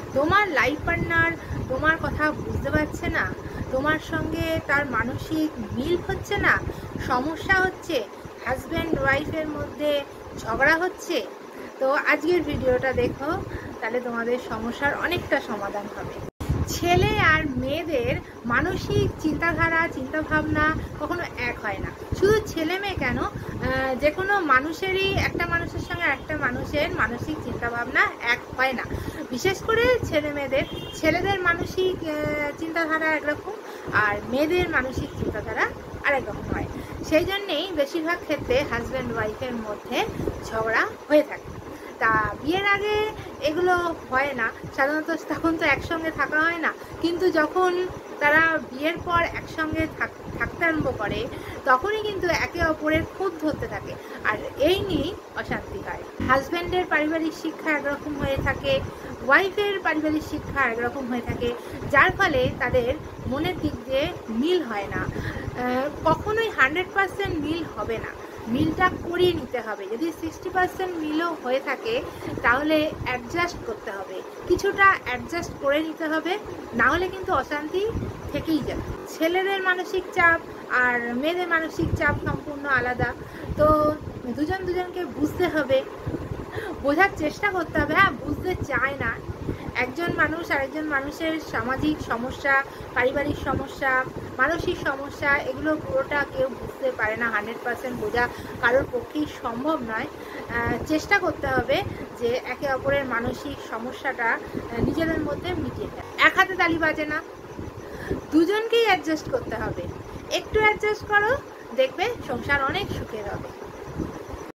তোমার life partner তোমার কথা বুঝতে পারছে না, তোমার সঙ্গে তার মানসিক মিল হচ্ছে না, সমস্যা হচ্ছে, হাজব্যান্ড ওয়াইফের মধ্যে ঝগড়া হচ্ছে, তো আজকের ভিডিওটা দেখো, তাহলে তোমাদের সমস্যার অনেকটা সমাধান হবে। ছেলে আর মেয়েদের মানসিক চিন্তাধারা চিন্তাভাবনা কখনো এক হয় না। শুধু ছেলে মেয়ে কেন, যে কোনো মানুষেরই একটা মানুষের সঙ্গে একটা মানুষের মানসিক চিন্তাভাবনা এক হয় না। বিশেষ করে ছেলেদের মানসিক চিন্তাধারা একরকম আর মেয়েদের মানসিক চিন্তাধারা আরেক রকম হয়। সেই জন্যেই বেশিরভাগ ক্ষেত্রে হাজব্যান্ড ওয়াইফের মধ্যে ঝগড়া হয়ে থাকে। তা বিয়ের আগে এগুলো হয় না সাধারণত, তখন তো একসঙ্গে থাকা হয় না, কিন্তু যখন তারা বিয়ের পর একসঙ্গে থাকতে আরম্ভ করে তখনই কিন্তু একে অপরের খুব ধরতে থাকে, আর এই নিয়েই অশান্তি হয়। হাজব্যান্ডের পারিবারিক শিক্ষা একরকম হয়ে থাকে, ওয়াইফের পারিবারিক শিক্ষা একরকম হয়ে থাকে, যার ফলে তাদের মনের দিক দিয়ে মিল হয় না। কখনোই 100% মিল হবে না, মিলটা করিয়ে নিতে হবে। যদি 60% মিলও হয়ে থাকে তাহলে অ্যাডজাস্ট করতে হবে, কিছুটা অ্যাডজাস্ট করে নিতে হবে, না হলে কিন্তু অশান্তি থেকেই যাবে। ছেলেদের মানসিক চাপ আর মেয়েদের মানসিক চাপ সম্পূর্ণ আলাদা, তো দুজনকে বুঝতে হবে, বোঝার চেষ্টা করতে হবে। হ্যাঁ, বুঝতে চায় না একজন মানুষ আরেকজন মানুষের সামাজিক সমস্যা, পারিবারিক সমস্যা, মানসিক সমস্যা, এগুলো পুরোটা কেউ বুঝতে পারে না। 100% বোঝা কারোর পক্ষেই সম্ভব নয়। চেষ্টা করতে হবে যে একে অপরের মানসিক সমস্যাটা নিজেদের মধ্যে মিটিয়ে দেয়। এক হাতে তালি বাজে না, দুজনকেই অ্যাডজাস্ট করতে হবে। একটু অ্যাডজাস্ট করো, দেখবে সংসার অনেক সুখের হবে।